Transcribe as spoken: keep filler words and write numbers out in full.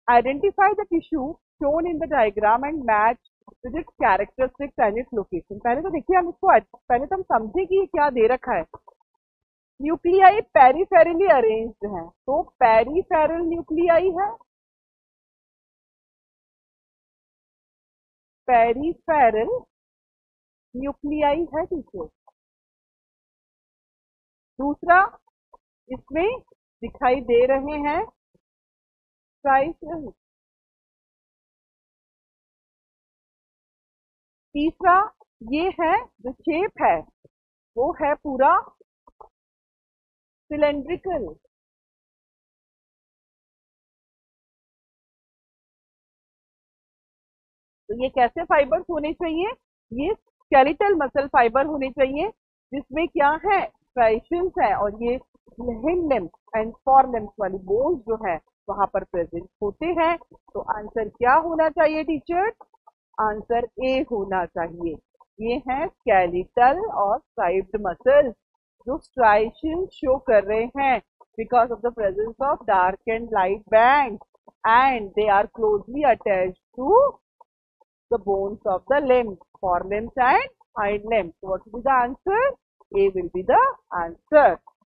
Identify the tissue shown in the diagram and match with its characteristics and its location. पहले तो देखिए हम इसको पहले तो हम समझे कि ये क्या दे रखा है. न्यूक्लियाई पेरिफेरली अरेंज्ड हैं, तो पेरिफेरल न्यूक्लियाई है, पेरिफेरल न्यूक्लियाई है टीचर. दूसरा, इसमें दिखाई दे रहे हैं स्ट्राइशंस. तीसरा, ये है जो शेप है वो है पूरा सिलेंड्रिकल. तो ये कैसे फाइबर्स होने चाहिए? ये स्केलेटल मसल फाइबर होने चाहिए जिसमें क्या है, स्ट्राइशंस है, और ये hind limb and fore limb वाली बोन्स जो है वहां पर प्रेजेंट होते हैं. तो आंसर क्या होना चाहिए टीचर? आंसर ए होना चाहिए. ये हैं स्केलेटल और स्ट्राइप्ड मसल्स जो स्ट्राइशंस शो कर रहे हैं because of the presence of dark and light band, and they are closely attached to the bones of the limbs, forelimbs and hind limbs. So what will be the answer? A will be the answer.